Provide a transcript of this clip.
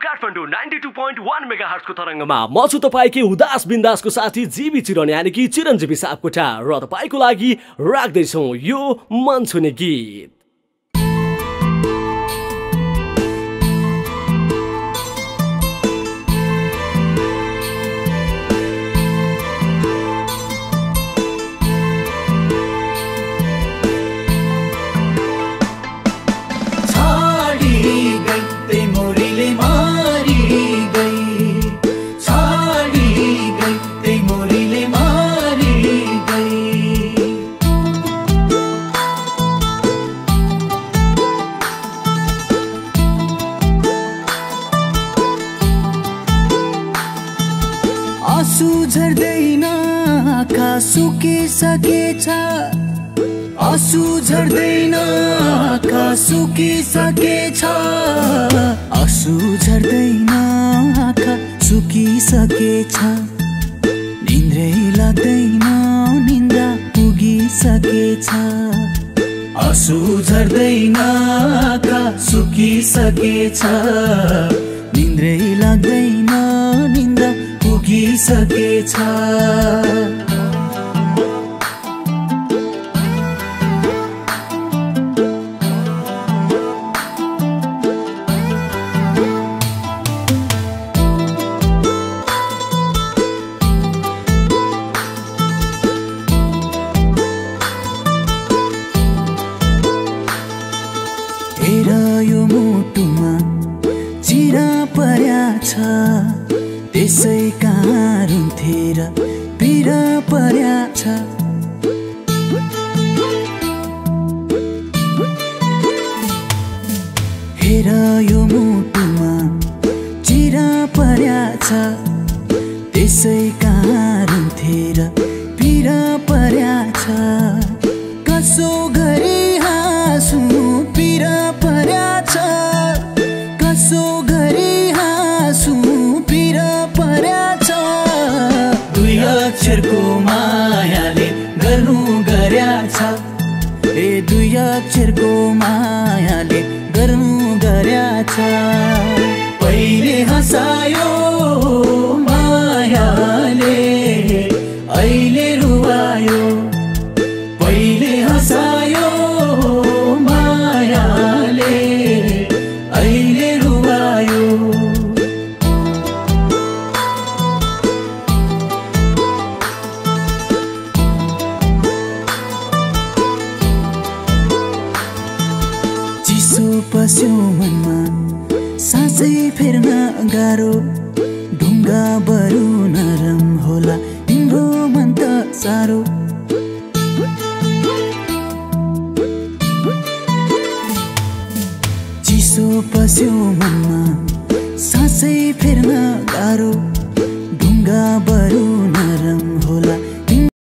Kathmandu 92.1 megahertz को तरंगमा म छु तपाईकै उदास बिन्दासको साथी जीवी चिरन यानी कि चिरञ्जीवी सापकोटा र तपाईको लागि राख्दै छौं यो मन छुने गीत। आँसु झर्दैन आँखा सुकिसकेछ, आँसु झर्दैन आँखा सुकिसकेछ, आँसु झर्दैन आँखा सुकिसकेछ, निन्द्रै लाग्दैन निन्द्रा पुगिसकेछ, आँसु झर्दैन आँखा सुकिसकेछ, निन्द्रै लाग्दैन निन्द्रा पुगिसकेछ। हेर यो मुटुमा चिरा पर्या छ, त्यसै कहाँ रुन्थेर पीडा पर्या छ। हेर यो मुटुमा चिरा पर्या छ, त्यसै कहाँ रुन्थेर पीडा पर्या छ। कसो गरी हाँसु पीडा पर्या छ, कसो गरी हाँसु पीडा पर्या छ। दुई अक्षरको मायाले गर्नु गर्या छ, ए दुई अक्षरको मायाले गर्नु गर्या छ। पहिले हँसायो मायाले अहिले रुवायो, पहिले हँसायो मायाले अहिले रुवायो। चिसो पस्यो मनमा सासै फेर्न गाह्रो, ढुङ्गा बरु नरम होला तिम्रो मन त साह्रो। चिसो पस्यो मनमा सासै फेर्न गाह्रो, ढुङ्गा बरु